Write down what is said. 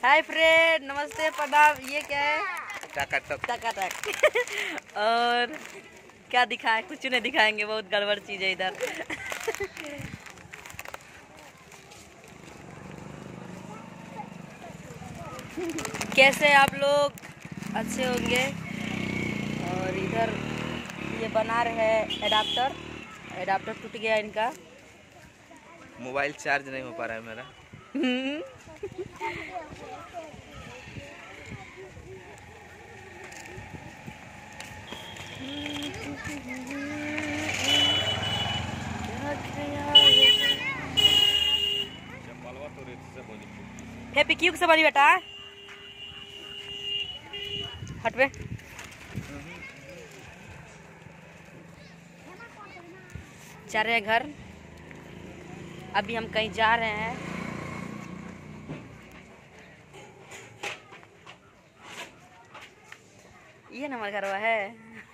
Hi friend, नमस्ते, प्रणाम। ये क्या है? टकाटक। और क्या दिखाए? कुछ नहीं दिखाएंगे, बहुत गड़बड़ चीज है इधर। कैसे आप लोग? अच्छे होंगे। और इधर ये बना रहे हैं एडाप्टर टूट गया इनका। मोबाइल चार्ज नहीं हो पा रहा है मेरा। हैप्पी क्यूब से बनी बेटा, हट पे। जा रहे हैं घर। अभी हम कहीं जा रहे हैं। ये नंबर घरवा है।